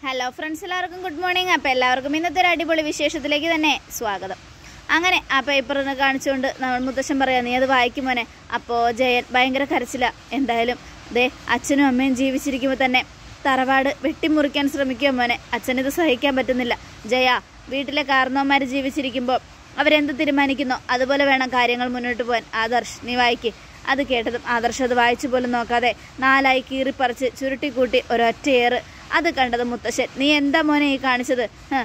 Hello friends, എല്ലാവർക്കും good morning. അപ്പോൾ എല്ലാവർക്കും ഇന്നത്തെ ഒരു അടിപൊളി വിശേഷത്തിലേക്ക് തന്നെ സ്വാഗതം. അങ്ങനെ ആ പേപ്പർ ഒന്ന് കാണിച്ചുകൊണ്ട് നമ്മൾ മുത്തശ്ശൻ പറയാം, നീ അത് വായിക്കും മോനെ. അപ്പോൾ ജയൻ ഭയങ്കര കരച്ചില്ല. എന്തായാലും അച്ഛനും അമ്മയും ജീവിച്ചിരിക്കുമ്പോൾ തന്നെ തറവാട് വെട്ടിമുറിക്കാൻ ശ്രമിക്കുക മോനെ. അച്ഛനിത് സഹിക്കാൻ പറ്റുന്നില്ല. ജയ, വീട്ടിലെ കാരണവന്മാർ ജീവിച്ചിരിക്കുമ്പോൾ അവരെന്ത് തീരുമാനിക്കുന്നോ അതുപോലെ വേണം കാര്യങ്ങൾ മുന്നോട്ട് പോകാൻ. ആദർശ്, നീ വായിക്ക്. അത് കേട്ടതും ആദർശ് അത് വായിച്ചു പോലും നോക്കാതെ നാലായി കീറിപ്പറിച്ച് ചുരുട്ടിക്കൂട്ടി ഒരൊറ്റയേറ്. അത് കണ്ടത് മുത്തശ്ശൻ, നീ എന്താ മോനെ ഈ കാണിച്ചത്?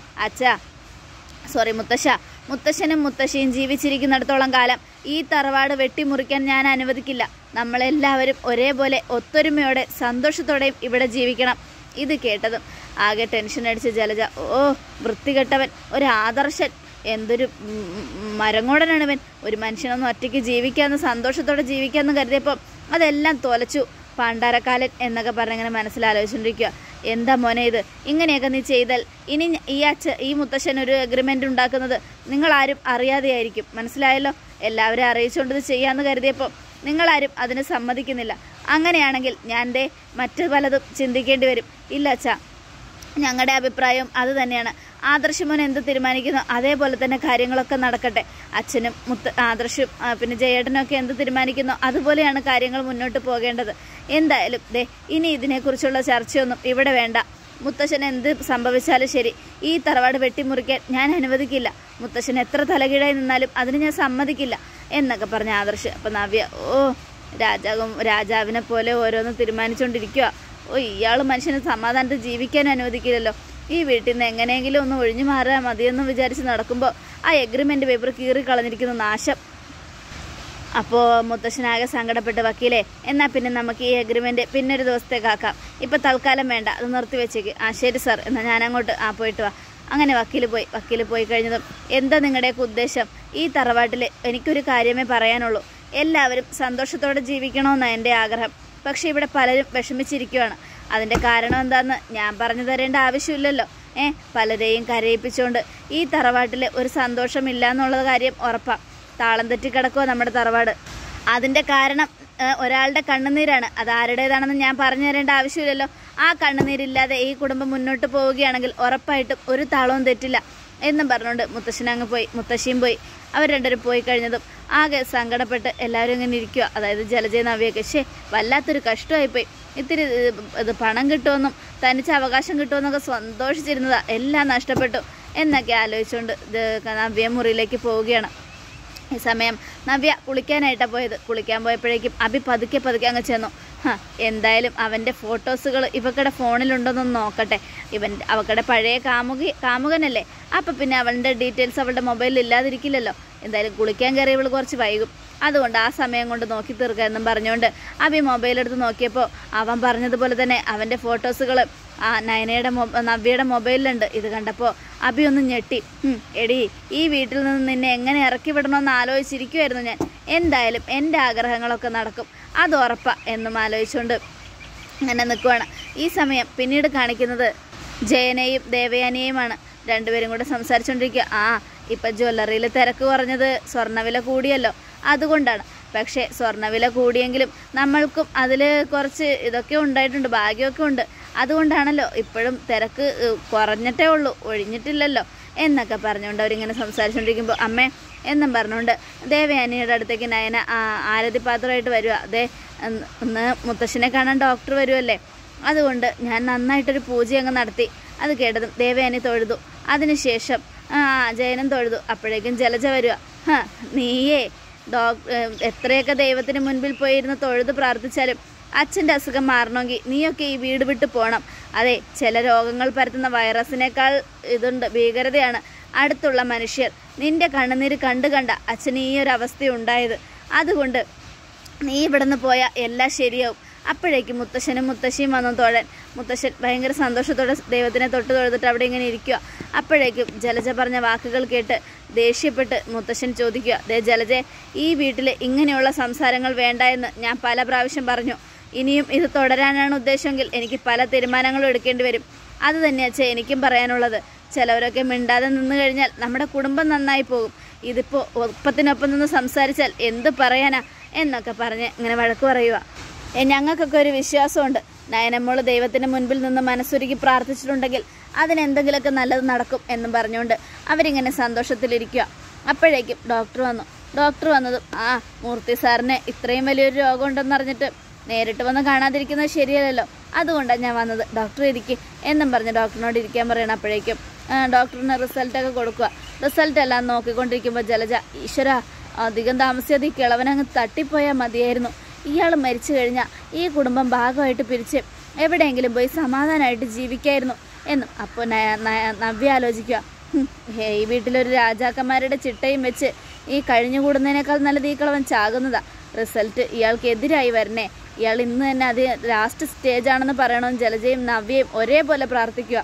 മുത്തശ്ശനും മുത്തശ്ശിയും ജീവിച്ചിരിക്കുന്നിടത്തോളം കാലം ഈ തറവാട് വെട്ടിമുറിക്കാൻ ഞാൻ അനുവദിക്കില്ല. നമ്മളെല്ലാവരും ഒരേപോലെ ഒത്തൊരുമയോടെ സന്തോഷത്തോടെയും ഇവിടെ ജീവിക്കണം. ഇത് കേട്ടതും ആകെ ടെൻഷൻ അടിച്ച് ജലജ, ഓ വൃത്തികെട്ടവൻ, ഒരു ആദർശൻ, എന്തൊരു മരങ്ങോടനാണിവൻ. ഒരു മനുഷ്യനൊന്നും ഒറ്റയ്ക്ക് ജീവിക്കാമെന്ന് സന്തോഷത്തോടെ ജീവിക്കാമെന്ന് കരുതിയപ്പോൾ അതെല്ലാം തോലച്ചു. പണ്ടാരക്കാലൻ എന്നൊക്കെ പറഞ്ഞിങ്ങനെ മനസ്സിലാലോചിച്ചുകൊണ്ടിരിക്കുക. എന്താ മോനെ ഇത്? ഇങ്ങനെയൊക്കെ നീ ചെയ്താൽ ഇനി ഈ മുത്തശ്ശൻ ഒരു എഗ്രിമെൻ്റ് ഉണ്ടാക്കുന്നത് നിങ്ങളാരും അറിയാതെയായിരിക്കും. മനസ്സിലായല്ലോ? എല്ലാവരും അറിയിച്ചുകൊണ്ട് ഇത് ചെയ്യാമെന്ന് കരുതിയപ്പോൾ നിങ്ങളാരും അതിന് സമ്മതിക്കുന്നില്ല. അങ്ങനെയാണെങ്കിൽ ഞാൻ മറ്റു പലതും ചിന്തിക്കേണ്ടി വരും. ഇല്ല അച്ഛാ, ഞങ്ങളുടെ അഭിപ്രായം അത് തന്നെയാണ്. ആദർശമോൻ എന്ത് തീരുമാനിക്കുന്നു അതേപോലെ തന്നെ കാര്യങ്ങളൊക്കെ നടക്കട്ടെ. അച്ഛനും ആദർശും പിന്നെ ജയേട്ടനൊക്കെ എന്ത് തീരുമാനിക്കുന്നോ അതുപോലെയാണ് കാര്യങ്ങൾ മുന്നോട്ട് പോകേണ്ടത്. എന്തായാലും ഇനി ഇതിനെക്കുറിച്ചുള്ള ചർച്ചയൊന്നും ഇവിടെ വേണ്ട. മുത്തശ്ശൻ എന്ത് സംഭവിച്ചാലും ശരി, ഈ തറവാട് വെട്ടിമുറിക്കാൻ ഞാൻ അനുവദിക്കില്ല. മുത്തശ്ശൻ എത്ര തലകീഴായി നിന്നാലും അതിന് ഞാൻ സമ്മതിക്കില്ല എന്നൊക്കെ പറഞ്ഞ ആദർശ്. അപ്പം നവ്യ, ഓ രാജാവിനെ പോലെ ഓരോന്ന് തീരുമാനിച്ചുകൊണ്ടിരിക്കുക. ഓ, ഇയാൾ മനുഷ്യന് സമാധാനത്തിൽ ജീവിക്കാൻ അനുവദിക്കില്ലല്ലോ. ഈ വീട്ടിൽ നിന്ന് എങ്ങനെയെങ്കിലും ഒന്ന് ഒഴിഞ്ഞു മാറാൻ മതിയെന്ന് വിചാരിച്ച് നടക്കുമ്പോൾ ആ എഗ്രിമെൻ്റ് പേപ്പർ കീറിക്കളഞ്ഞിരിക്കുന്നു. നാശം. അപ്പോൾ മുത്തശ്ശനാകെ സങ്കടപ്പെട്ട്, വക്കീലേ, എന്നാൽ പിന്നെ നമുക്ക് ഈ എഗ്രിമെൻ്റ് പിന്നെ ഒരു ദിവസത്തേക്കാക്കാം. ഇപ്പം തൽക്കാലം വേണ്ട, അത് നിർത്തി വെച്ചേക്ക്. ശരി സാർ, എന്നാൽ ഞാനങ്ങോട്ട് പോയിട്ട് വാ. അങ്ങനെ വക്കീൽ പോയി കഴിഞ്ഞതും, എന്താ നിങ്ങളുടെയൊക്കെ ഉദ്ദേശം? ഈ തറവാട്ടിൽ എനിക്കൊരു കാര്യമേ പറയാനുള്ളൂ. എല്ലാവരും സന്തോഷത്തോടെ ജീവിക്കണമെന്നാണ് എൻ്റെ ആഗ്രഹം. പക്ഷേ ഇവിടെ പലരും വിഷമിച്ചിരിക്കുകയാണ്. അതിൻ്റെ കാരണം എന്താണെന്ന് ഞാൻ പറഞ്ഞു തരേണ്ട ആവശ്യമില്ലല്ലോ. പലരെയും കരയിപ്പിച്ചുകൊണ്ട് ഈ തറവാട്ടിൽ ഒരു സന്തോഷമില്ല എന്നുള്ള കാര്യം ഉറപ്പാണ്. താളം തെറ്റി കിടക്കുക നമ്മുടെ തറവാട്. അതിൻ്റെ കാരണം ഒരാളുടെ കണ്ണുനീരാണ്. അത് ആരുടേതാണെന്ന് ഞാൻ പറഞ്ഞു തരേണ്ട ആവശ്യമില്ലല്ലോ. ആ കണ്ണുനീരില്ലാതെ ഈ കുടുംബം മുന്നോട്ട് പോവുകയാണെങ്കിൽ ഉറപ്പായിട്ടും ഒരു താളവും തെറ്റില്ല എന്നും പറഞ്ഞുകൊണ്ട് മുത്തശ്ശനങ്ങ് പോയി, മുത്തശ്ശിയും പോയി. അവർ രണ്ടുപേരും പോയി കഴിഞ്ഞതും ആകെ സങ്കടപ്പെട്ട് എല്ലാവരും ഇങ്ങനെ ഇരിക്കുക. അതായത് ജലജയ നവ്യൊക്കെ, വല്ലാത്തൊരു കഷ്ടമായിപ്പോയി. ഇത്തിരി ഇത് പണം കിട്ടുമെന്നും തനിച്ച് അവകാശം കിട്ടുമെന്നൊക്കെ സന്തോഷിച്ചിരുന്നതാ, എല്ലാം നഷ്ടപ്പെട്ടു എന്നൊക്കെ ആലോചിച്ചുകൊണ്ട് നവ്യ മുറിയിലേക്ക് പോവുകയാണ്. ഈ സമയം നവ്യ കുളിക്കാനായിട്ടാണ് പോയത്. കുളിക്കാൻ പോയപ്പോഴേക്കും അഭി പതുക്കെ അങ്ങ് ചെന്നു. എന്തായാലും അവൻ്റെ ഫോട്ടോസുകൾ ഇവക്കടെ ഫോണിലുണ്ടോയെന്നൊന്ന് നോക്കട്ടെ. അവക്കടെ പഴയ കാമുകനല്ലേ, അപ്പം പിന്നെ അവളുടെ ഡീറ്റെയിൽസ് അവളുടെ മൊബൈലിൽ ഇല്ലാതിരിക്കില്ലല്ലോ. എന്തായാലും കുളിക്കാൻ കയറി ഇവൾ കുറച്ച് വൈകും, അതുകൊണ്ട് ആ സമയം കൊണ്ട് നോക്കി തീർക്കുക എന്നും പറഞ്ഞുകൊണ്ട് അഭി മൊബൈലെടുത്ത് നോക്കിയപ്പോൾ അവൻ പറഞ്ഞതുപോലെ തന്നെ അവൻ്റെ ഫോട്ടോസുകൾ നവ്യയുടെ മൊബൈലിലുണ്ട്. ഇത് കണ്ടപ്പോൾ അഭി ഒന്ന് ഞെട്ടി. എടി, ഈ വീട്ടിൽ നിന്ന് നിന്നെ എങ്ങനെ ഇറക്കി വിടണമെന്ന് ആലോചിച്ചിരിക്കുമായിരുന്നു ഞാൻ. എന്തായാലും എൻ്റെ ആഗ്രഹങ്ങളൊക്കെ നടക്കും, അത് ഉറപ്പാ എന്നും ആലോചിച്ചുകൊണ്ട് അങ്ങനെ നിൽക്കുവാണ്. ഈ സമയം പിന്നീട് കാണിക്കുന്നത് ജയനെയും ദേവയാനിയെയുമാണ്. രണ്ടുപേരും കൂടെ സംസാരിച്ചുകൊണ്ടിരിക്കുക. ഇപ്പം ജ്വല്ലറിയിൽ തിരക്ക് കുറഞ്ഞത് സ്വർണ്ണവില കൂടിയല്ലോ, അതുകൊണ്ടാണ്. പക്ഷേ സ്വർണ്ണവില കൂടിയെങ്കിലും നമ്മൾക്കും അതിൽ കുറച്ച് ഇതൊക്കെ ഉണ്ടായിട്ടുണ്ട്, ഭാഗ്യമൊക്കെ ഉണ്ട്. അതുകൊണ്ടാണല്ലോ ഇപ്പോഴും തിരക്ക് കുറഞ്ഞിട്ടേ ഉള്ളൂ, ഒഴിഞ്ഞിട്ടില്ലല്ലോ എന്നൊക്കെ പറഞ്ഞുകൊണ്ട് അവരിങ്ങനെ സംസാരിച്ചുകൊണ്ടിരിക്കുമ്പോൾ അമ്മേ എന്നും പറഞ്ഞുകൊണ്ട് ദേവയാനിയുടെ അടുത്തേക്ക് നയന ആരതി പാത്രമായിട്ട് വരിക. ഒന്ന് മുത്തശ്ശനെ കാണാൻ ഡോക്ടർ വരുമല്ലേ, അതുകൊണ്ട് ഞാൻ നന്നായിട്ടൊരു പൂജ അങ്ങ് നടത്തി. അത് കേട്ടതും ദേവയാനി തൊഴുതു. അതിനുശേഷം ജയനും തൊഴുതു. അപ്പോഴേക്കും ജലജ വരിക. നീയേ എത്രയൊക്കെ ദൈവത്തിന് മുൻപിൽ പോയിരുന്ന് തൊഴുത് പ്രാർത്ഥിച്ചാലും അച്ഛൻ്റെ അസുഖം മാറണമെങ്കിൽ നീയൊക്കെ ഈ വീട് വിട്ട് പോകണം. അതെ, ചില രോഗങ്ങൾ പരത്തുന്ന വൈറസിനേക്കാൾ ഇതുണ്ട്, ഭീകരതയാണ് അടുത്തുള്ള മനുഷ്യർ. നിന്റെ കണ്ണുനീര് കണ്ട അച്ഛന് ഈ ഒരു അവസ്ഥയുണ്ടായത്. അതുകൊണ്ട് നീ ഇവിടെ നിന്ന് പോയാൽ എല്ലാം ശരിയാവും. അപ്പോഴേക്കും മുത്തശ്ശനും മുത്തശ്ശിയും വന്നു തൊഴാൻ. മുത്തശ്ശൻ ഭയങ്കര സന്തോഷത്തോടെ ദൈവത്തിനെ തൊഴുതിട്ട് അവിടെ ഇങ്ങനെ ഇരിക്കുക. അപ്പോഴേക്കും ജലജ പറഞ്ഞ വാക്കുകൾ കേട്ട് ദേഷ്യപ്പെട്ട് മുത്തശ്ശൻ ചോദിക്കുക, ജലജെ, ഈ വീട്ടിൽ ഇങ്ങനെയുള്ള സംസാരങ്ങൾ വേണ്ട എന്ന് ഞാൻ പല പ്രാവശ്യം പറഞ്ഞു. ഇനിയും ഇത് തുടരാനാണ് ഉദ്ദേശമെങ്കിൽ എനിക്ക് പല തീരുമാനങ്ങളും എടുക്കേണ്ടി വരും. അത് തന്നെയാച്ചേ എനിക്കും പറയാനുള്ളത്. ചിലവരൊക്കെ മിണ്ടാതെ നിന്ന് കഴിഞ്ഞാൽ നമ്മുടെ കുടുംബം നന്നായി പോകും. ഇതിപ്പോൾ ഒപ്പത്തിനൊപ്പം നിന്ന് സംസാരിച്ചാൽ എന്ത് പറയാനാ എന്നൊക്കെ പറഞ്ഞ് ഇങ്ങനെ വഴക്ക് പറയുക. ഞങ്ങൾക്കൊക്കെ ഒരു വിശ്വാസമുണ്ട്. നയനമോള് ദൈവത്തിന് മുൻപിൽ നിന്ന് മനസ്സുരുക്കി പ്രാർത്ഥിച്ചിട്ടുണ്ടെങ്കിൽ അതിനെന്തെങ്കിലുമൊക്കെ നല്ലത് നടക്കും എന്നും പറഞ്ഞുകൊണ്ട് അവരിങ്ങനെ സന്തോഷത്തിലിരിക്കുക. അപ്പോഴേക്കും ഡോക്ടർ വന്നതും മൂർത്തി സാറിന് ഇത്രയും വലിയൊരു രോഗം ഉണ്ടെന്നറിഞ്ഞിട്ട് നേരിട്ട് വന്ന് കാണാതിരിക്കുന്നത് ശരിയല്ലല്ലോ, അതുകൊണ്ടാണ് ഞാൻ വന്നത്. ഡോക്ടർ ഇരിക്കുക എന്നും പറഞ്ഞ് ഡോക്ടറിനോട് ഇരിക്കാൻ പറയണം. അപ്പോഴേക്കും ഡോക്ടറിന് റിസൾട്ടൊക്കെ കൊടുക്കുക. റിസൾട്ട് എല്ലാം നോക്കിക്കൊണ്ടിരിക്കുമ്പോൾ ജലജ, ഈശ്വര, അധികം താമസിയാതെ ഈ കിളവനങ്ങ് തട്ടിപ്പോയാൽ മതിയായിരുന്നു. ഇയാൾ മരിച്ചു കഴിഞ്ഞാൽ ഈ കുടുംബം ഭാഗമായിട്ട് പിരിച്ച് എവിടെയെങ്കിലും പോയി സമാധാനമായിട്ട് ജീവിക്കായിരുന്നു എന്നും. അപ്പോൾ നവ്യ ആലോചിക്കുക, ഈ വീട്ടിലൊരു രാജാക്കന്മാരുടെ ചിട്ടയും വെച്ച് ഈ കഴിഞ്ഞുകൂടുന്നതിനേക്കാൾ നല്ലത് ഈ കിളവൻ ചാകുന്നതാ. റിസൾട്ട് ഇയാൾക്ക് എതിരായി വരണേ. ഇയാൾ ഇന്ന് തന്നെ അത് ലാസ്റ്റ് സ്റ്റേജാണെന്ന് പറയണമെന്ന് ജലജയും നവ്യയും ഒരേപോലെ പ്രാർത്ഥിക്കുക.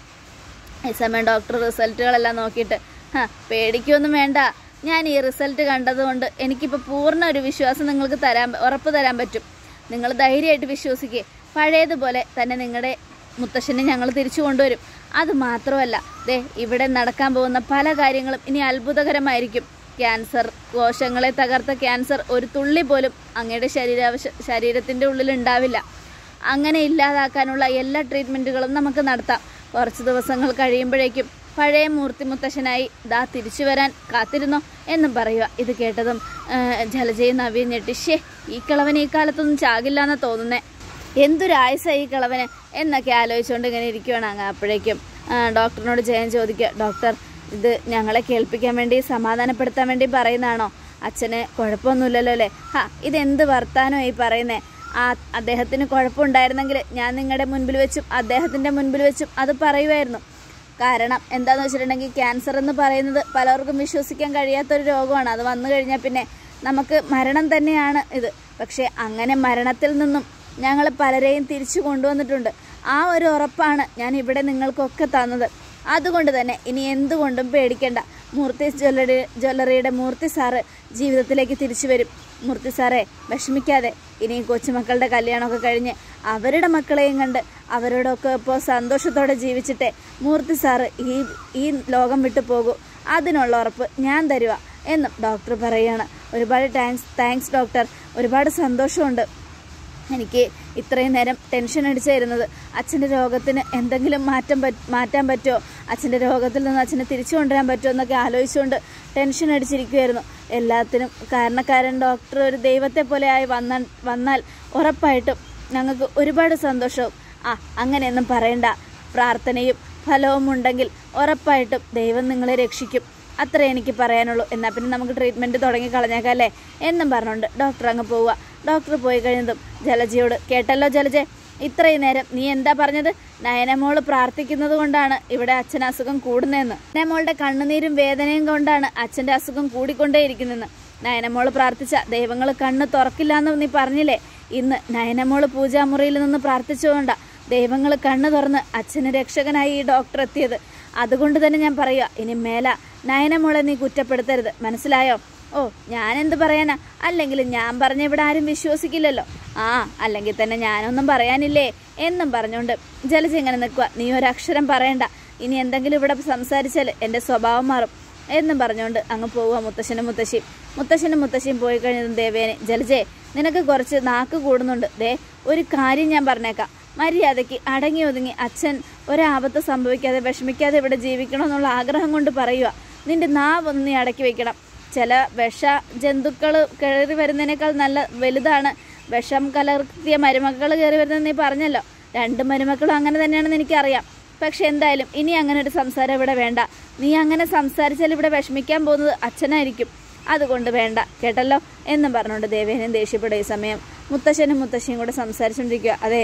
ഈ സമയം ഡോക്ടർ റിസൾട്ടുകളെല്ലാം നോക്കിയിട്ട്, പേടിക്കൊന്നും വേണ്ട, ഞാൻ ഈ റിസൾട്ട് കണ്ടതുകൊണ്ട് എനിക്കിപ്പോൾ പൂർണ്ണ ഒരു വിശ്വാസം നിങ്ങൾക്ക് ഉറപ്പ് തരാൻ പറ്റും. നിങ്ങൾ ധൈര്യമായിട്ട് വിശ്വസിക്കുക. പഴയതുപോലെ തന്നെ നിങ്ങളുടെ മുത്തശ്ശനെ ഞങ്ങൾ തിരിച്ചു കൊണ്ടുവരും. അത് മാത്രമല്ല, ഇവിടെ നടക്കാൻ പോകുന്ന പല കാര്യങ്ങളും ഇനി അത്ഭുതകരമായിരിക്കും. ക്യാൻസർ, കോശങ്ങളെ തകർത്ത ക്യാൻസർ ഒരു തുള്ളി പോലും അങ്ങയുടെ ശരീരത്തിൻ്റെ ഉള്ളിൽ ഉണ്ടാവില്ല. അങ്ങനെ ഇല്ലാതാക്കാനുള്ള എല്ലാ ട്രീറ്റ്മെൻറ്റുകളും നമുക്ക് നടത്താം. കുറച്ച് ദിവസങ്ങൾ കഴിയുമ്പോഴേക്കും പഴയ മൂർത്തി മുത്തശ്ശനായി തിരിച്ചു വരാൻ കാത്തിരുന്നോ എന്നും പറയുക. ഇത് കേട്ടതും ജലജയും നവ്യം ഞെട്ടിഷേ, ഈ കിളവൻ ഈ കാലത്തൊന്നും ചാകില്ല എന്നാണ് തോന്നുന്നേ, എന്തൊരായുസ ഈ കിളവന് എന്നൊക്കെ ആലോചിച്ചുകൊണ്ട് ഇങ്ങനെ ഇരിക്കുകയാണ്. അങ്ങ് അപ്പോഴേക്കും ഡോക്ടറിനോട് ജയൻ ചോദിക്കുക, ഡോക്ടർ, ഇത് ഞങ്ങളെ കേൾപ്പിക്കാൻ വേണ്ടി സമാധാനപ്പെടുത്താൻ വേണ്ടി പറയുന്നതാണോ? അച്ഛന് കുഴപ്പമൊന്നുമില്ലല്ലോ അല്ലേ? ഇതെന്ത് വർത്താനോ ഈ പറയുന്നേ? അദ്ദേഹത്തിന് കുഴപ്പമുണ്ടായിരുന്നെങ്കിൽ ഞാൻ നിങ്ങളുടെ മുൻപിൽ വെച്ചും അദ്ദേഹത്തിൻ്റെ മുൻപിൽ വെച്ചും അത് പറയുമായിരുന്നു. കാരണം എന്താണെന്ന് വെച്ചിട്ടുണ്ടെങ്കിൽ ക്യാൻസർ എന്ന് പറയുന്നത് പലർക്കും വിശ്വസിക്കാൻ കഴിയാത്തൊരു രോഗമാണ്. അത് വന്നു കഴിഞ്ഞാൽ പിന്നെ നമുക്ക് മരണം തന്നെയാണ് ഇത്. പക്ഷേ അങ്ങനെ മരണത്തിൽ നിന്നും ഞങ്ങൾ പലരെയും തിരിച്ചു കൊണ്ടുവന്നിട്ടുണ്ട്. ആ ഒരു ഉറപ്പാണ് ഞാൻ ഇവിടെ നിങ്ങൾക്കൊക്കെ തന്നത്. അതുകൊണ്ട് തന്നെ ഇനി എന്തുകൊണ്ടും പേടിക്കേണ്ട. മൂർത്തി ജ്വല്ലറിയുടെ മൂർത്തി സാറ് ജീവിതത്തിലേക്ക് തിരിച്ചു വരും. മൂർത്തി സാറേ, വിഷമിക്കാതെ. ഇനി കൊച്ചുമക്കളുടെ കല്യാണമൊക്കെ കഴിഞ്ഞ് അവരുടെ മക്കളെയും കണ്ട് അവരോടൊക്കെ ഇപ്പോൾ സന്തോഷത്തോടെ ജീവിച്ചിട്ടേ മൂർത്തി സാറ് ഈ ലോകം വിട്ടു പോകൂ. അതിനുള്ള ഉറപ്പ് ഞാൻ തരുക എന്നും ഡോക്ടർ പറയുകയാണ്. ഒരുപാട് താങ്ക്സ് ഡോക്ടർ. ഒരുപാട് സന്തോഷമുണ്ട്. എനിക്ക് ഇത്രയും നേരം ടെൻഷൻ അടിച്ചായിരുന്നത്. അച്ഛൻ്റെ രോഗത്തിന് എന്തെങ്കിലും മാറ്റാൻ പറ്റുമോ, അച്ഛൻ്റെ രോഗത്തിൽ നിന്ന് അച്ഛനെ തിരിച്ചു കൊണ്ടുവരാൻ പറ്റുമോ എന്നൊക്കെ ആലോചിച്ചുകൊണ്ട് ടെൻഷൻ അടിച്ചിരിക്കുമായിരുന്നു. എല്ലാത്തിനും കാരണക്കാരൻ ഡോക്ടർ ഒരു ദൈവത്തെ പോലെ ആയി വന്നാൽ ഉറപ്പായിട്ടും ഞങ്ങൾക്ക് ഒരുപാട് സന്തോഷവും. അങ്ങനെയൊന്നും പറയണ്ട. പ്രാർത്ഥനയും ഫലവും ഉണ്ടെങ്കിൽ ഉറപ്പായിട്ടും ദൈവം നിങ്ങളെ രക്ഷിക്കും. അത്രേ എനിക്ക് പറയാനുള്ളൂ. എന്നാൽ പിന്നെ നമുക്ക് ട്രീറ്റ്മെൻറ്റ് തുടങ്ങി കളഞ്ഞേക്കാം അല്ലേ എന്നും പറഞ്ഞുകൊണ്ട് ഡോക്ടർ അങ്ങ് പോവുക. ഡോക്ടർ പോയി കഴിഞ്ഞതും ജലജയോട്, കേട്ടല്ലോ ജലജ, ഇത്രയും നേരം നീ എന്താ പറഞ്ഞത്? നയനമോള് പ്രാർത്ഥിക്കുന്നത് കൊണ്ടാണ് ഇവിടെ അച്ഛന് അസുഖം കൂടുന്നതെന്ന്. നയനമോളുടെ കണ്ണുനീരും വേദനയും കൊണ്ടാണ് അച്ഛൻ്റെ അസുഖം കൂടിക്കൊണ്ടേയിരിക്കുന്നതെന്ന്. നയനമോള് പ്രാർത്ഥിച്ച ദൈവങ്ങൾ കണ്ണ് തുറക്കില്ലാന്ന് നീ പറഞ്ഞില്ലേ? ഇന്ന് നയനമോള് പൂജാമുറിയിൽ നിന്ന് പ്രാർത്ഥിച്ചുകൊണ്ടാണ് ദൈവങ്ങൾ കണ്ണ് തുറന്ന് അച്ഛന് രക്ഷകനായി ഈ ഡോക്ടർ എത്തിയത്. അതുകൊണ്ട് തന്നെ ഞാൻ പറയുക, ഇനി മേല നയനമോളെ നീ കുറ്റപ്പെടുത്തരുത്, മനസ്സിലായോ? ഞാനെന്ത് പറയാനാ? അല്ലെങ്കിൽ ഞാൻ പറഞ്ഞ ഇവിടെ ആരും വിശ്വസിക്കില്ലല്ലോ. അല്ലെങ്കിൽ തന്നെ ഞാനൊന്നും പറയാനില്ലേ എന്നും പറഞ്ഞുകൊണ്ട് ജലജ ഇങ്ങനെ നിൽക്കുക. നീ ഒരക്ഷരം പറയണ്ട. ഇനി എന്തെങ്കിലും ഇവിടെ സംസാരിച്ചാൽ എൻ്റെ സ്വഭാവം മാറും എന്നും പറഞ്ഞുകൊണ്ട് അങ്ങ് പോവുക മുത്തശ്ശനും മുത്തശ്ശിയും പോയി കഴിഞ്ഞതും ദേവേനെ, ജലജയെ, നിനക്ക് കുറച്ച് നാക്ക് കൂടുന്നുണ്ട്. ഒരു കാര്യം ഞാൻ പറഞ്ഞേക്കാം. മര്യാദയ്ക്ക് അടങ്ങി ഒതുങ്ങി അച്ഛൻ ഒരാപത്ത് സംഭവിക്കാതെ വിഷമിക്കാതെ ഇവിടെ ജീവിക്കണമെന്നുള്ള ആഗ്രഹം കൊണ്ട് പറയുക. നിന്റെ നാവൊന്ന് നീ അടക്കി വെക്കണം. ചില ജന്തുക്കൾ കയറി വരുന്നതിനേക്കാൾ നല്ല വലുതാണ് വിഷം കലർത്തിയ മരുമക്കൾ കയറി വരുന്നതെന്ന് നീ പറഞ്ഞല്ലോ. 2 മരുമക്കളും അങ്ങനെ തന്നെയാണെന്ന് എനിക്കറിയാം. പക്ഷെ എന്തായാലും ഇനി അങ്ങനെ ഒരു സംസാരം ഇവിടെ വേണ്ട. നീ അങ്ങനെ സംസാരിച്ചാൽ ഇവിടെ വിഷമിക്കാൻ പോകുന്നത് അച്ഛനായിരിക്കും. അതുകൊണ്ട് വേണ്ട, കേട്ടല്ലോ എന്നും പറഞ്ഞുകൊണ്ട് ദേവേനും ദേഷ്യപ്പെടുക. ഈ സമയം മുത്തശ്ശനും മുത്തശ്ശിയും കൂടെ സംസാരിച്ചുകൊണ്ടിരിക്കുക. അതെ,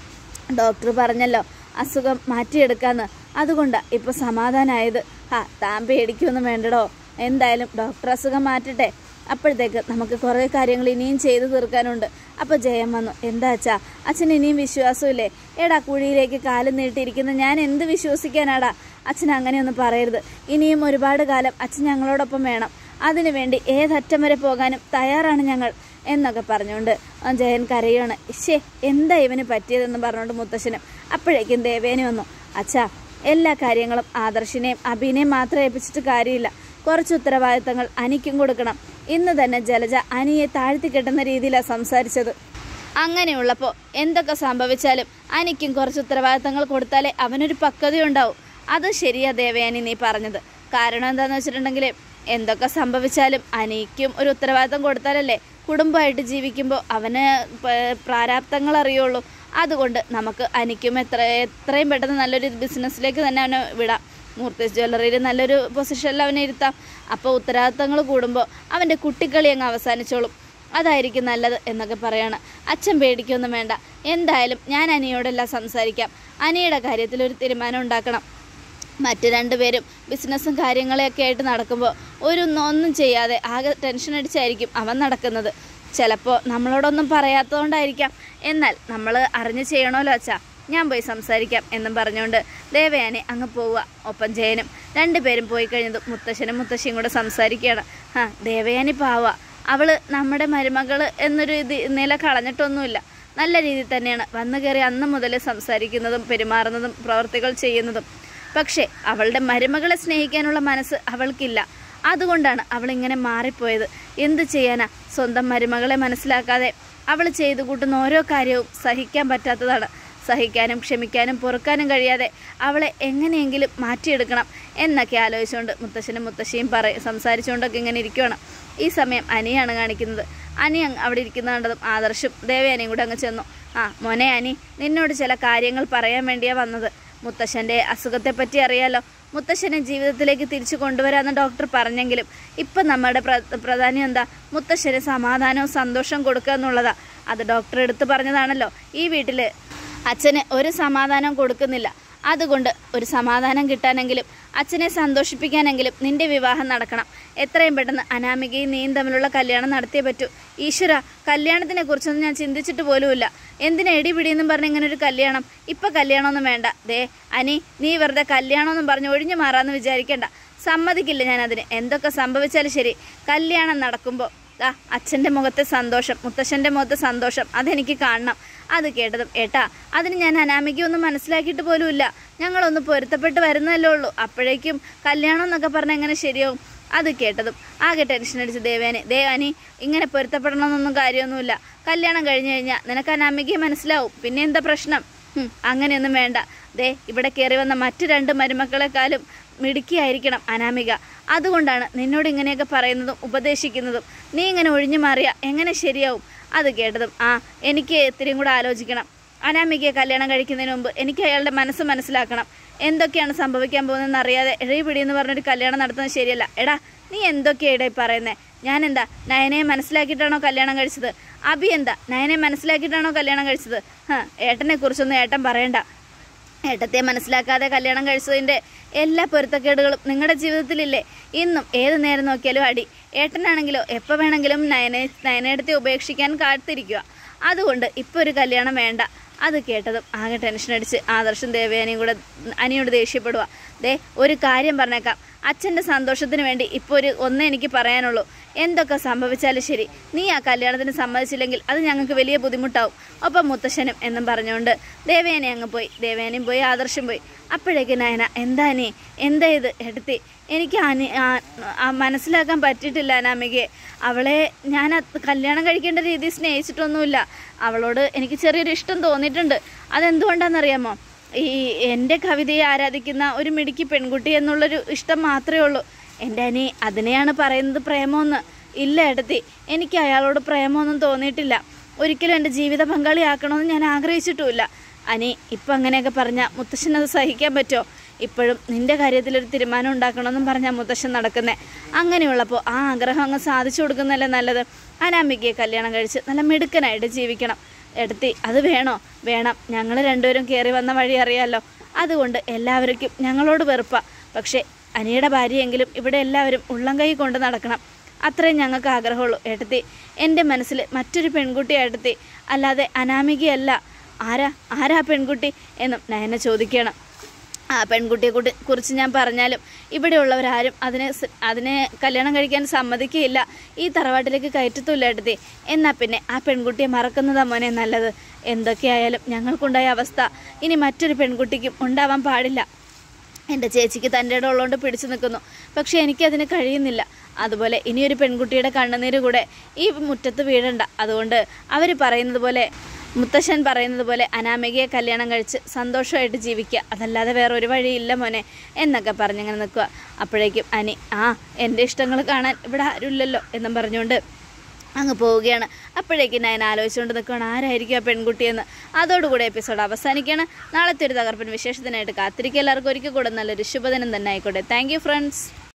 ഡോക്ടർ പറഞ്ഞല്ലോ അസുഖം മാറ്റിയെടുക്കാന്ന്, അതുകൊണ്ടാണ് ഇപ്പോൾ സമാധാനമായത്. താൻ പേടിക്കൊന്നും വേണ്ടടോ. എന്തായാലും ഡോക്ടർ അസുഖം മാറ്റട്ടെ. അപ്പോഴത്തേക്ക് നമുക്ക് കുറേ കാര്യങ്ങൾ ഇനിയും ചെയ്തു തീർക്കാനുണ്ട്. അപ്പോൾ ജയം വന്നു. എന്താ അച്ഛാ, അച്ഛൻ ഇനിയും വിശ്വാസമില്ലേ? കുഴിയിലേക്ക് കാലും നീട്ടിയിരിക്കുന്ന ഞാൻ എന്ത് വിശ്വസിക്കാനാടാ? അച്ഛൻ അങ്ങനെയൊന്നും പറയരുത്. ഇനിയും ഒരുപാട് കാലം അച്ഛൻ ഞങ്ങളോടൊപ്പം വേണം. അതിനുവേണ്ടി ഏതറ്റം വരെ പോകാനും തയ്യാറാണ് ഞങ്ങൾ എന്നൊക്കെ പറഞ്ഞുകൊണ്ട് ജയൻ കരയാണ്. എന്താ ഇവന് പറ്റിയതെന്ന് പറഞ്ഞുകൊണ്ട് മുത്തശ്ശനും. അപ്പോഴേക്കും ദേവേനെ വന്നു. അച്ഛാ, എല്ലാ കാര്യങ്ങളും ആദർശിനെയും അഭിനെയും മാത്രം ഏൽപ്പിച്ചിട്ട് കാര്യമില്ല. കുറച്ച് ഉത്തരവാദിത്തങ്ങൾ അനിക്കും കൊടുക്കണം. ഇന്ന് തന്നെ ജലജ അനിയെ താഴ്ത്തി കെട്ടുന്ന രീതിയിലാണ് സംസാരിച്ചത്. അങ്ങനെയുള്ളപ്പോൾ എന്തൊക്കെ സംഭവിച്ചാലും അനിക്കും കുറച്ച് ഉത്തരവാദിത്തങ്ങൾ കൊടുത്താലേ അവനൊരു പക്വതയുണ്ടാവും. അത് ശരിയാ ദേവയാനി നീ പറഞ്ഞത്. കാരണം എന്താണെന്ന് വെച്ചിട്ടുണ്ടെങ്കിൽ എന്തൊക്കെ സംഭവിച്ചാലും അനിക്കും ഒരു ഉത്തരവാദിത്തം കൊടുത്താലല്ലേ കുടുംബമായിട്ട് ജീവിക്കുമ്പോൾ അവന് പ്രാരാബ്ദങ്ങൾ അറിയുള്ളൂ. അതുകൊണ്ട് നമുക്ക് അനിക്കും എത്രയും പെട്ടെന്ന് നല്ലൊരു ബിസിനസ്സിലേക്ക് തന്നെ അവനെ വിടാം. മൂർത്തീസ് ജ്വല്ലറിയിൽ നല്ലൊരു പൊസിഷനിൽ അവനെ ഇരുത്താം. അപ്പോൾ ഉത്തരവാദിത്തങ്ങൾ കൂടുമ്പോൾ അവൻ്റെ കുട്ടിക്കളി അങ്ങ് അവസാനിച്ചോളും. അതായിരിക്കും നല്ലത് എന്നൊക്കെ പറയാണ്. അച്ഛൻ പേടിക്കൊന്നും വേണ്ട. എന്തായാലും ഞാൻ അനിയോടെല്ലാം സംസാരിക്കാം. അനിയുടെ കാര്യത്തിൽ ഒരു തീരുമാനം ഉണ്ടാക്കണം. മറ്റ് രണ്ടുപേരും ബിസിനസ്സും കാര്യങ്ങളെയൊക്കെ ആയിട്ട് നടക്കുമ്പോൾ ഒന്നും ചെയ്യാതെ ആകെ ടെൻഷൻ അടിച്ചായിരിക്കും അവൻ നടക്കുന്നത്. ചിലപ്പോൾ നമ്മളോടൊന്നും പറയാത്തതുകൊണ്ടായിരിക്കാം. എന്നാൽ നമ്മൾ അറിഞ്ഞ് ചെയ്യണമല്ലോ അച്ഛാ, ഞാൻ പോയി സംസാരിക്കാം എന്നും പറഞ്ഞുകൊണ്ട് ദേവയാനി അങ്ങ് പോവുക. ഒപ്പം ജയനും. രണ്ടുപേരും പോയി കഴിഞ്ഞതും മുത്തശ്ശനും മുത്തശ്ശിയും കൂടെ സംസാരിക്കുകയാണ്. ദേവയാനി പാവുക, അവൾ നമ്മുടെ മരുമകൾ എന്നൊരു നില കളഞ്ഞിട്ടൊന്നുമില്ല. നല്ല രീതിയിൽ തന്നെയാണ് വന്നു കയറി അന്ന് മുതൽ സംസാരിക്കുന്നതും പെരുമാറുന്നതും പ്രവർത്തികൾ ചെയ്യുന്നതും. പക്ഷേ അവളുടെ മരുമകളെ സ്നേഹിക്കാനുള്ള മനസ്സ് അവൾക്കില്ല. അതുകൊണ്ടാണ് അവളിങ്ങനെ മാറിപ്പോയത്. എന്ത് ചെയ്യാനാ? സ്വന്തം മരുമകളെ മനസ്സിലാക്കാതെ അവൾ ചെയ്തു കൂട്ടുന്ന ഓരോ കാര്യവും സഹിക്കാൻ പറ്റാത്തതാണ്. സഹിക്കാനും ക്ഷമിക്കാനും പൊറുക്കാനും കഴിയാതെ അവളെ എങ്ങനെയെങ്കിലും മാറ്റിയെടുക്കണം എന്നൊക്കെ ആലോചിച്ചുകൊണ്ട് മുത്തശ്ശനും മുത്തശ്ശിയും സംസാരിച്ചുകൊണ്ടൊക്കെ ഇങ്ങനെ ഇരിക്കുകയാണ്. ഈ സമയം അനിയാണ് കാണിക്കുന്നത്. അനി അവിടെ ഇരിക്കുന്ന കണ്ടതും ആദർശും ദേവയാനിയും കൂടെ അങ്ങ് ചെന്നു. മോനെ അനി, നിന്നോട് ചില കാര്യങ്ങൾ പറയാൻ വേണ്ടിയാണ് വന്നത്. മുത്തശ്ശൻ്റെ അസുഖത്തെപ്പറ്റി അറിയാലോ. മുത്തശ്ശനെ ജീവിതത്തിലേക്ക് തിരിച്ചു കൊണ്ടുവരാമെന്ന് ഡോക്ടർ പറഞ്ഞെങ്കിലും ഇപ്പം നമ്മുടെ പ്രധാനം എന്താ? മുത്തശ്ശന് സമാധാനവും സന്തോഷവും കൊടുക്കുക എന്നുള്ളതാണ്. അത് ഡോക്ടർ എടുത്തു പറഞ്ഞതാണല്ലോ. ഈ വീട്ടിൽ അച്ഛന് ഒരു സമാധാനം കൊടുക്കുന്നില്ല. അതുകൊണ്ട് ഒരു സമാധാനം കിട്ടാനെങ്കിലും അച്ഛനെ സന്തോഷിപ്പിക്കാനെങ്കിലും നിന്റെ വിവാഹം നടക്കണം. എത്രയും പെട്ടെന്ന് അനാമികയും നീയും തമ്മിലുള്ള കല്യാണം നടത്തിയേ പറ്റൂ. ഈശ്വര, കല്യാണത്തിനെ കുറിച്ചൊന്നും ഞാൻ ചിന്തിച്ചിട്ട് പോലുമില്ല. എന്തിനാ എടിപിടിയെന്നും പറഞ്ഞ് ഇങ്ങനെ ഒരു കല്യാണം? ഇപ്പം കല്യാണമൊന്നും വേണ്ട. അനി, നീ വെറുതെ കല്യാണമെന്നും പറഞ്ഞ് ഒഴിഞ്ഞു മാറാമെന്ന് വിചാരിക്കേണ്ട. സമ്മതിക്കില്ല ഞാൻ അതിന്. എന്തൊക്കെ സംഭവിച്ചാലും ശരി, കല്യാണം നടക്കുമ്പോൾ അച്ഛൻ്റെ മുഖത്തെ സന്തോഷം, മുത്തശ്ശൻ്റെ മുഖത്തെ സന്തോഷം അതെനിക്ക് കാണണം. അത് കേട്ടതും ഏട്ടാ, അതിന് ഞാൻ അനാമികയൊന്നും മനസ്സിലാക്കിയിട്ട് പോലുമില്ല. ഞങ്ങളൊന്ന് പൊരുത്തപ്പെട്ട് വരുന്നതല്ലേ ഉള്ളൂ. അപ്പോഴേക്കും കല്യാണം എന്നൊക്കെ പറഞ്ഞാൽ എങ്ങനെ ശരിയാവും? അത് കേട്ടതും ആകെ ടെൻഷൻ അടിച്ച് ദേവാനി ഇങ്ങനെ പൊരുത്തപ്പെടണമെന്നൊന്നും കാര്യമൊന്നുമില്ല. കല്യാണം കഴിഞ്ഞു കഴിഞ്ഞാൽ നിനക്ക് അനാമികയെ മനസ്സിലാവും. പിന്നെ എന്താ പ്രശ്നം? അങ്ങനെയൊന്നും വേണ്ട. ഇവിടെ കയറി വന്ന മറ്റു 2 മരുമക്കളെക്കാളും മിടുക്കിയായിരിക്കണം അനാമിക. അതുകൊണ്ടാണ് നിന്നോട് ഇങ്ങനെയൊക്കെ പറയുന്നതും ഉപദേശിക്കുന്നതും. നീ ഇങ്ങനെ ഒഴിഞ്ഞു മാറിയാൽ എങ്ങനെ ശരിയാവും? അത് കേട്ടതും എനിക്ക് ഇത്തിരിയും കൂടെ ആലോചിക്കണം. അനാമികയെ കല്യാണം കഴിക്കുന്നതിന് മുമ്പ് എനിക്ക് അയാളുടെ മനസ്സ് മനസ്സിലാക്കണം. എന്തൊക്കെയാണ് സംഭവിക്കാൻ പോകുന്നതെന്ന് അറിയാതെ എഴുപിടിയെന്ന് പറഞ്ഞൊരു കല്യാണം നടത്തുന്നത് ശരിയല്ല. എടാ, നീ എന്തൊക്കെയാ ഈ പറയുന്നത്? ഞാനെന്താ നയനയെ മനസ്സിലാക്കിയിട്ടാണോ കല്യാണം കഴിച്ചത്? അബി എന്താ നയനെ മനസ്സിലാക്കിയിട്ടാണോ കല്യാണം കഴിച്ചത്? ഏട്ടനെ കുറിച്ചൊന്നും ഏട്ടൻ പറയണ്ട. ഏട്ടത്തെ മനസ്സിലാക്കാതെ കല്യാണം കഴിച്ചതിൻ്റെ എല്ലാ പൊരുത്തക്കേടുകളും നിങ്ങളുടെ ജീവിതത്തിലില്ലേ? ഇന്നും ഏത് നേരം നോക്കിയാലും അടി. ഏട്ടനാണെങ്കിലോ എപ്പോൾ വേണമെങ്കിലും നയനേടത്തെ ഉപേക്ഷിക്കാൻ കാത്തിരിക്കുക. അതുകൊണ്ട് ഇപ്പോൾ ഒരു കല്യാണം വേണ്ട. അത് കേട്ടതും ആകെ ടെൻഷൻ അടിച്ച് ആദർശും ദേവയാനിയും കൂടെ അനിയോട് ദേഷ്യപ്പെടുക. ഒരു കാര്യം പറഞ്ഞേക്കാം, അച്ഛൻ്റെ സന്തോഷത്തിന് വേണ്ടി ഇപ്പോൾ ഒന്നേ എനിക്ക് പറയാനുള്ളൂ. എന്തൊക്കെ സംഭവിച്ചാലും ശരി, നീ ആ കല്യാണത്തിന് സമ്മതിച്ചില്ലെങ്കിൽ അത് ഞങ്ങൾക്ക് വലിയ ബുദ്ധിമുട്ടാവും. ഒപ്പം മുത്തശ്ശനും എന്നും പറഞ്ഞുകൊണ്ട് ദേവയാനി അങ്ങ് പോയി. ദേവയാനിയും പോയി, ആദർശം പോയി. അപ്പോഴേക്ക് നയന, എന്താ ഇത് എടുത്തി? എനിക്ക് മനസ്സിലാക്കാൻ പറ്റിയിട്ടില്ല അനാമികയെ. അവളെ ഞാൻ കല്യാണം കഴിക്കേണ്ട രീതി സ്നേഹിച്ചിട്ടൊന്നുമില്ല. അവളോട് എനിക്ക് ചെറിയൊരു ഇഷ്ടം തോന്നിയിട്ടുണ്ട്. അതെന്തുകൊണ്ടാണെന്നറിയാമോ? ഈ എൻ്റെ കവിതയെ ആരാധിക്കുന്ന ഒരു മിടുക്കി പെൺകുട്ടി എന്നുള്ളൊരു ഇഷ്ടം മാത്രമേ ഉള്ളൂ. എൻ്റെ അനി അതിനെയാണ് പറയുന്നത് പ്രേമമെന്ന്. ഇല്ല ഏട്ടത്തി, എനിക്ക് അയാളോട് പ്രേമമൊന്നും തോന്നിയിട്ടില്ല. ഒരിക്കലും എൻ്റെ ജീവിത പങ്കാളിയാക്കണമെന്ന് ഞാൻ ആഗ്രഹിച്ചിട്ടുമില്ല. അനി, ഇപ്പം അങ്ങനെയൊക്കെ പറഞ്ഞാൽ മുത്തശ്ശനത് സഹിക്കാൻ പറ്റുമോ? ഇപ്പോഴും നിൻ്റെ കാര്യത്തിലൊരു തീരുമാനം ഉണ്ടാക്കണമെന്നും പറഞ്ഞാൽ മുത്തശ്ശൻ നടക്കുന്നത്. അങ്ങനെയുള്ളപ്പോൾ ആ ആഗ്രഹം അങ്ങ് സാധിച്ചു കൊടുക്കുന്നതല്ലേ നല്ലത്. അനാമികയെ കല്യാണം കഴിച്ച് നല്ല മിടുക്കനായിട്ട് ജീവിക്കണം. എടുത്തി, അത് വേണം. ഞങ്ങൾ രണ്ടുപേരും കയറി വന്ന വഴി അറിയാമല്ലോ. അതുകൊണ്ട് എല്ലാവർക്കും ഞങ്ങളോട് വെറുപ്പാ. പക്ഷേ അനിയുടെ ഭാര്യയെങ്കിലും ഇവിടെ എല്ലാവരും ഉള്ളം കൈ കൊണ്ട് നടക്കണം. അത്രയും ഞങ്ങൾക്ക് ആഗ്രഹമുള്ളൂ ഏട്ടത്തി. എൻ്റെ മനസ്സിൽ മറ്റൊരു പെൺകുട്ടി ഏട്ടത്തി, അല്ലാതെ അനാമികയല്ല. ആരാ പെൺകുട്ടി എന്നും നയന ചോദിക്കണം. ആ പെൺകുട്ടിയെ കുറിച്ച് ഞാൻ പറഞ്ഞാലും ഇവിടെയുള്ളവരാരും അതിനെ കല്യാണം കഴിക്കാൻ സമ്മതിക്കുകയില്ല. ഈ തറവാട്ടിലേക്ക് കയറ്റത്തുമില്ല ഏട്ടത്തി. എന്നാൽ പിന്നെ ആ പെൺകുട്ടിയെ മറക്കുന്നതാ മോനെ നല്ലത്. എന്തൊക്കെയായാലും ഞങ്ങൾക്കുണ്ടായ അവസ്ഥ ഇനി മറ്റൊരു പെൺകുട്ടിക്കും ഉണ്ടാവാൻ പാടില്ല. എൻ്റെ ചേച്ചിക്ക് തൻ്റെ ഇടം ഉള്ളതുകൊണ്ട് പിടിച്ചു നിൽക്കുന്നു. പക്ഷേ എനിക്കതിന് കഴിയുന്നില്ല. അതുപോലെ ഇനിയൊരു പെൺകുട്ടിയുടെ കണ്ണുനീര് കൂടെ ഈ മുറ്റത്ത് വീഴണ്ട. അതുകൊണ്ട് അവർ പറയുന്നത് പോലെ, മുത്തശ്ശൻ പറയുന്നത് പോലെ അനാമികയെ കല്യാണം കഴിച്ച് സന്തോഷമായിട്ട് ജീവിക്കുക, അതല്ലാതെ വേറെ ഒരു വഴിയില്ല മോനെ എന്നൊക്കെ പറഞ്ഞിങ്ങനെ നിൽക്കുക. അപ്പോഴേക്കും അനി എൻ്റെ ഇഷ്ടങ്ങൾ കാണാൻ ഇവിടെ ആരുമില്ലല്ലോ എന്നും പറഞ്ഞുകൊണ്ട് അങ്ങ് പോവുകയാണ്. അപ്പോഴേക്കും ഞാൻ ആലോചിച്ചുകൊണ്ട് നിൽക്കുകയാണ് ആരായിരിക്കും ആ പെൺകുട്ടിയെന്ന്. അതോടുകൂടി എപ്പിസോഡ് അവസാനിക്കുകയാണ്. നാളത്തെ ഒരു തകർപ്പൻ വിശേഷത്തിനായിട്ട് കാത്തിരിക്കുക. എല്ലാവർക്കും ഒരിക്കൽ കൂടെ നല്ലൊരു ശുഭദിനം തന്നെ ആയിക്കോട്ടെ. Thank you friends.